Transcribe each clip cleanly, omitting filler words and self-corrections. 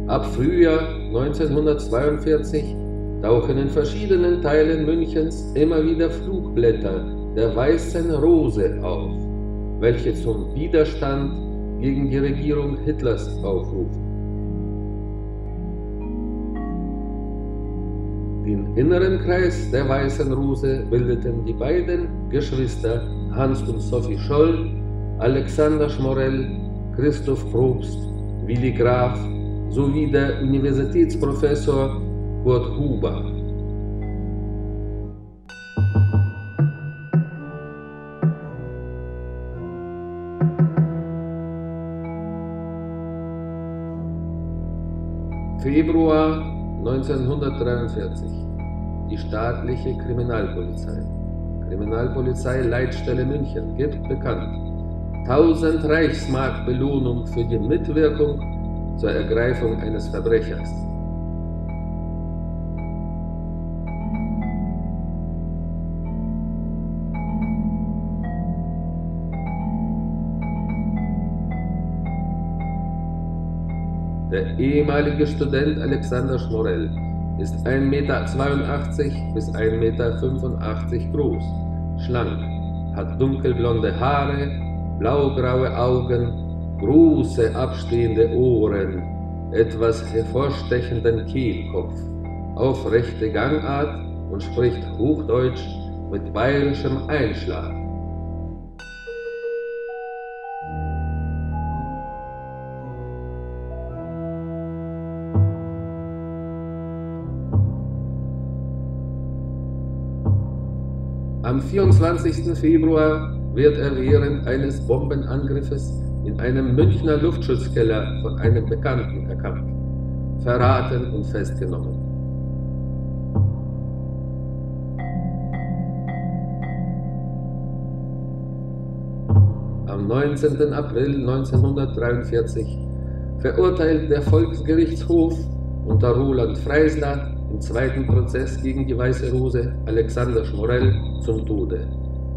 Ab Frühjahr 1942 tauchen in verschiedenen Teilen Münchens immer wieder Flugblätter der Weißen Rose auf, welche zum Widerstand gegen die Regierung Hitlers aufrufen. Den inneren Kreis der Weißen Rose bildeten die beiden Geschwister Hans und Sophie Scholl, Alexander Schmorell, Christoph Probst, Willi Graf sowie der Universitätsprofessor Kurt Huber. Februar 1943. Die staatliche Kriminalpolizei. Kriminalpolizei-Leitstelle München gibt bekannt: 1000 Reichsmark Belohnung für die Mitwirkung zur Ergreifung eines Verbrechers. Der ehemalige Student Alexander Schmorell ist 1,82 m bis 1,85 m groß, schlank, hat dunkelblonde Haare, blaugraue Augen, große abstehende Ohren, etwas hervorstechenden Kehlkopf, aufrechte Gangart und spricht Hochdeutsch mit bayerischem Einschlag. Am 24. Februar wird er während eines Bombenangriffes in einem Münchner Luftschutzkeller von einem Bekannten erkannt, verraten und festgenommen. Am 19. April 1943 verurteilt der Volksgerichtshof unter Roland Freisler im zweiten Prozess gegen die Weiße Rose Alexander Schmorell zum Tode.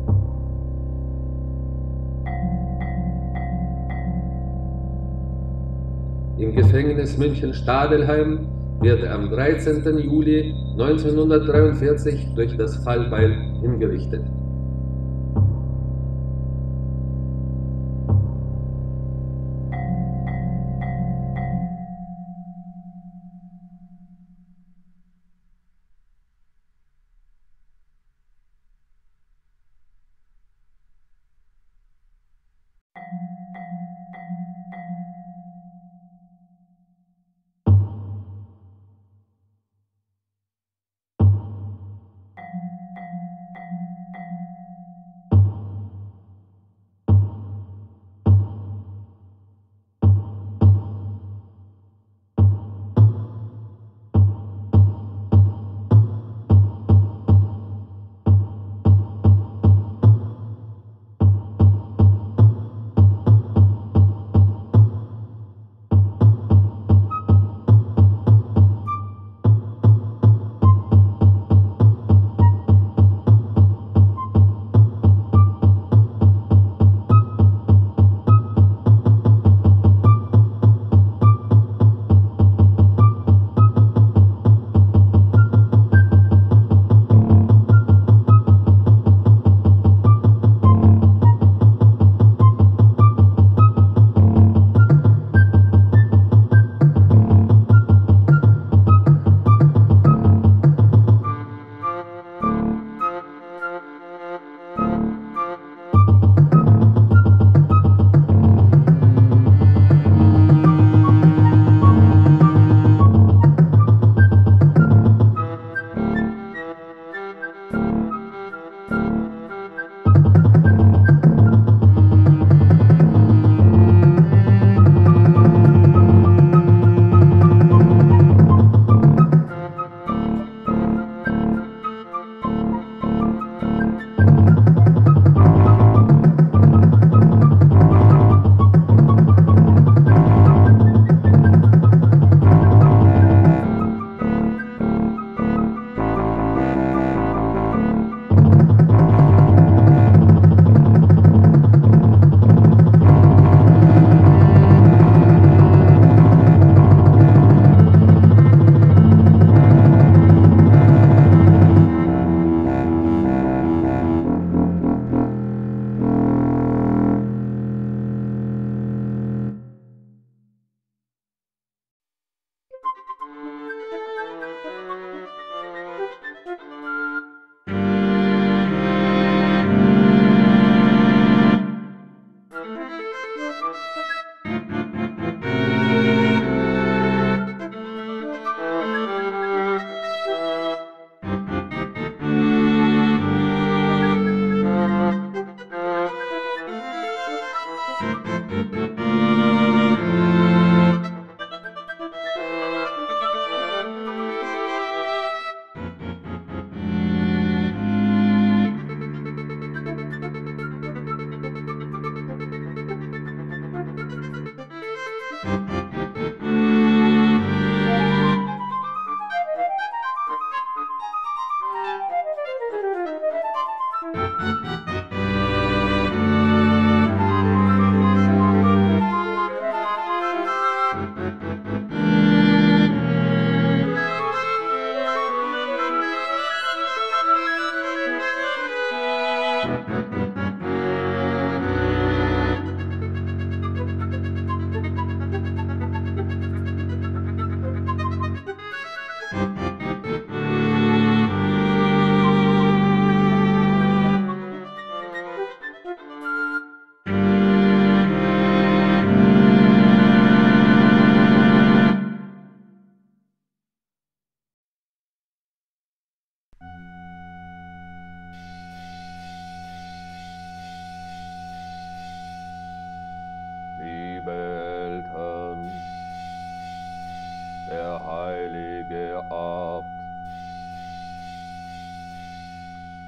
Im Gefängnis München-Stadelheim wird er am 13. Juli 1943 durch das Fallbeil hingerichtet.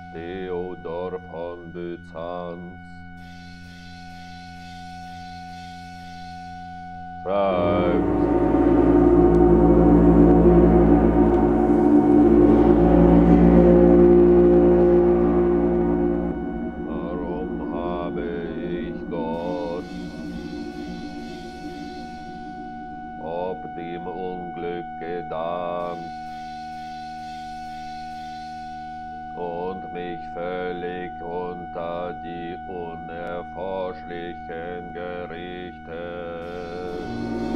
Theodor von Byzanz schreibt: Warum habe ich Gott ob dem Unglück gedankt und mich völlig unter die Unerforschlichen gerichtet?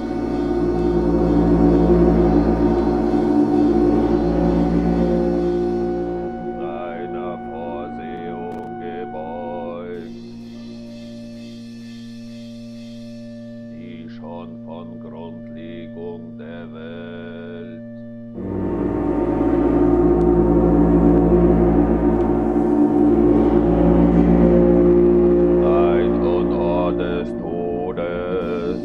Seiner Vorsehung gebeugt, die schon von Grundlegung der Welt Zeit und Ort des Todes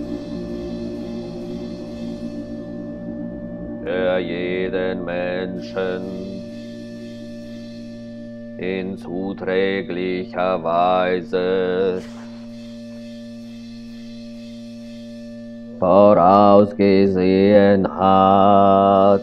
für jeden Menschen in zuträglicher Weise vorausgesehen hat.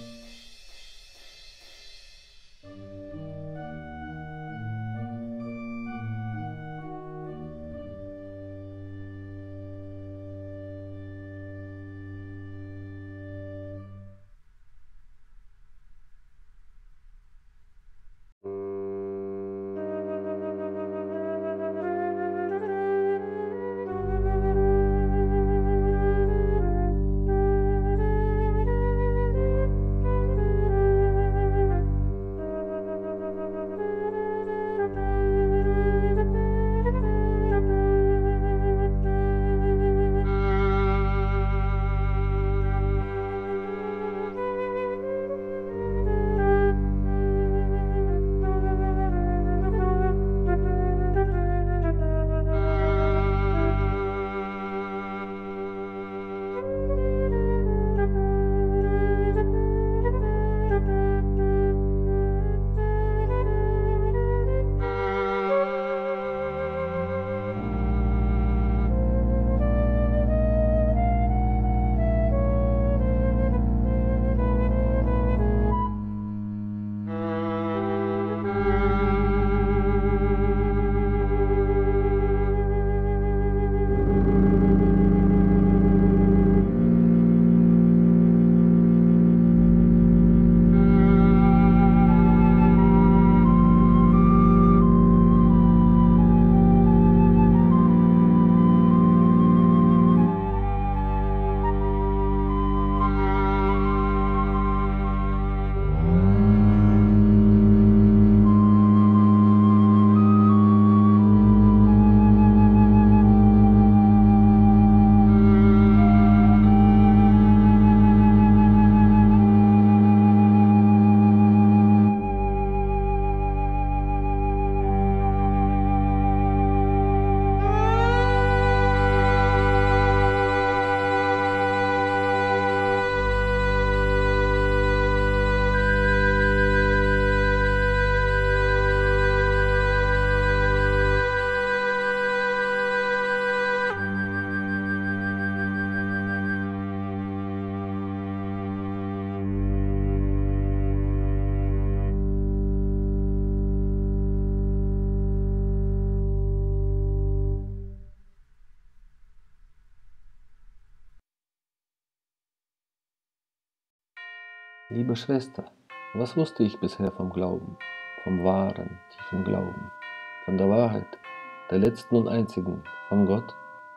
Liebe Schwester, was wusste ich bisher vom Glauben, vom wahren, tiefen Glauben, von der Wahrheit, der letzten und einzigen, von Gott?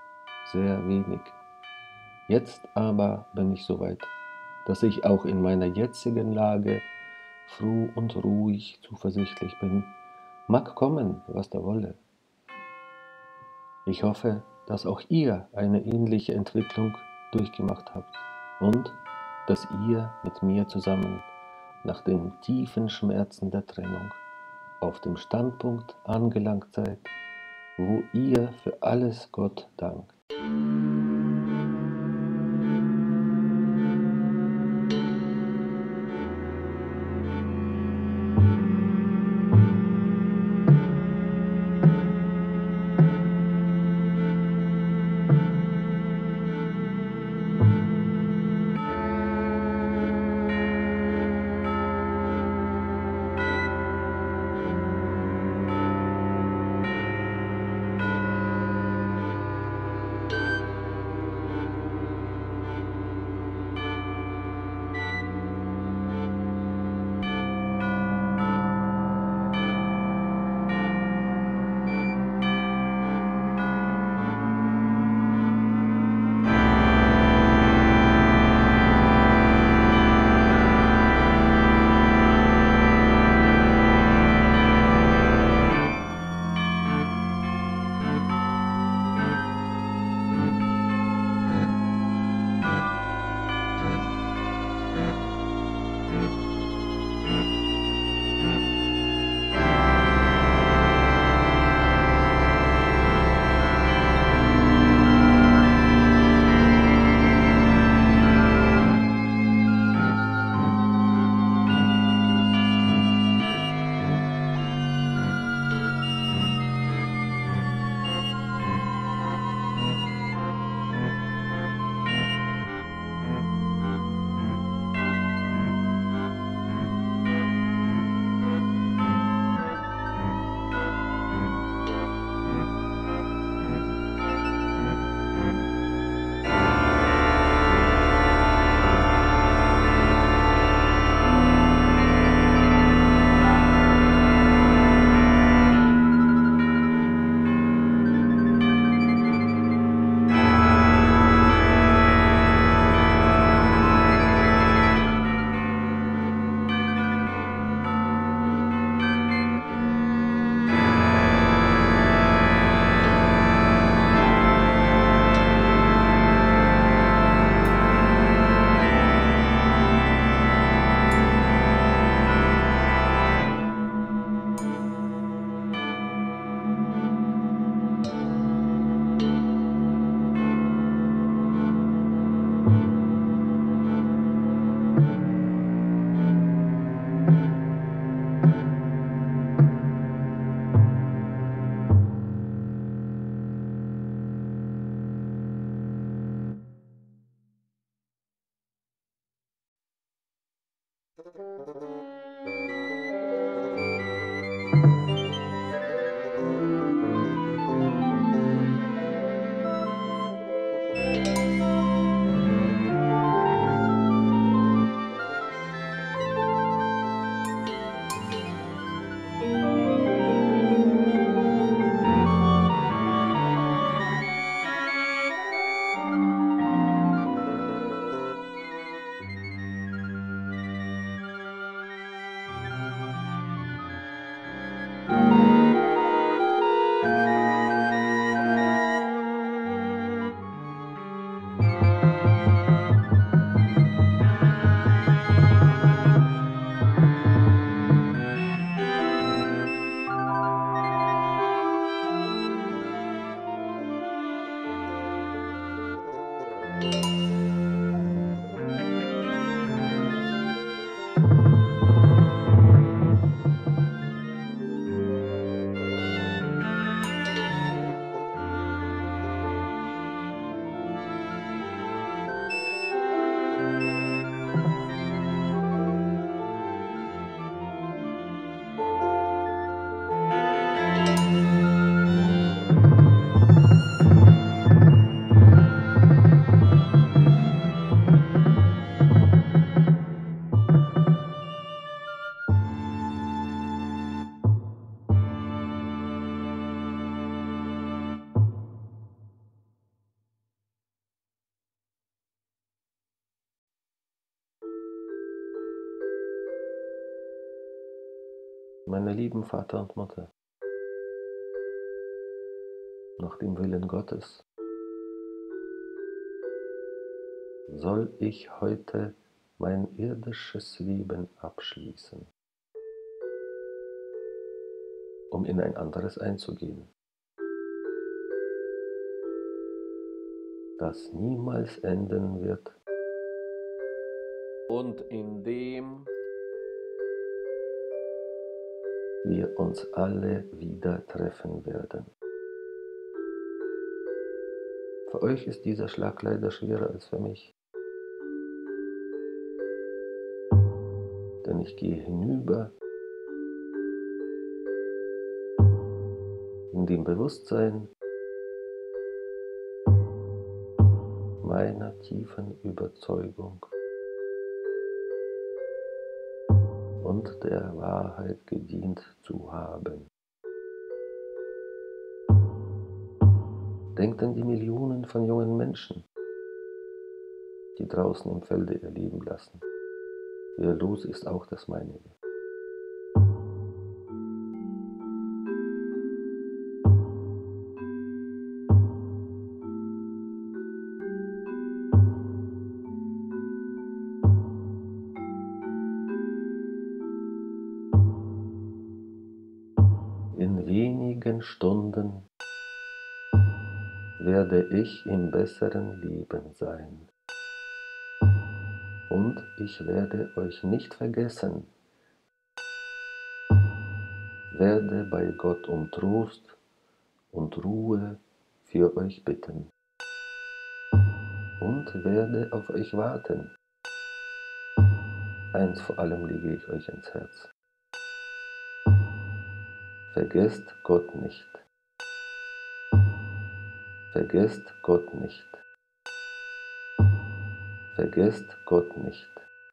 Sehr wenig. Jetzt aber bin ich so weit, dass ich auch in meiner jetzigen Lage froh und ruhig zuversichtlich bin, mag kommen, was da wolle. Ich hoffe, dass auch ihr eine ähnliche Entwicklung durchgemacht habt und dass ihr mit mir zusammen nach den tiefen Schmerzen der Trennung auf dem Standpunkt angelangt seid, wo ihr für alles Gott dankt. Meine lieben Vater und Mutter, nach dem Willen Gottes soll ich heute mein irdisches Leben abschließen, um in ein anderes einzugehen, das niemals enden wird und in dem wir uns alle wieder treffen werden. Für euch ist dieser Schlag leider schwerer als für mich, denn ich gehe hinüber in dem Bewusstsein meiner tiefen Überzeugung und der Wahrheit gedient zu haben. Denkt an die Millionen von jungen Menschen, die draußen im Felde ihr Leben lassen. Ihr Los ist auch das meinige. In wenigen Stunden werde ich im besseren Leben sein. Und ich werde euch nicht vergessen, werde bei Gott um Trost und Ruhe für euch bitten und werde auf euch warten. Eins vor allem lege ich euch ans Herz. Vergesst Gott nicht. Vergesst Gott nicht. Vergesst Gott nicht.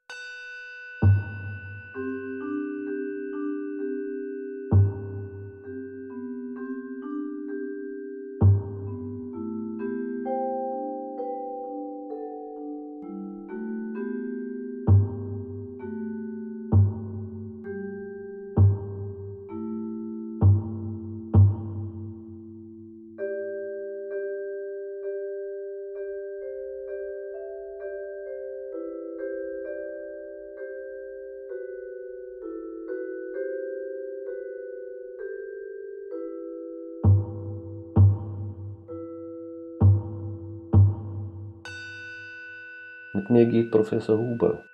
Mit mir geht Professor Huber.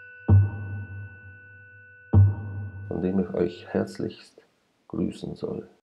Von dem ich euch herzlichst grüßen soll.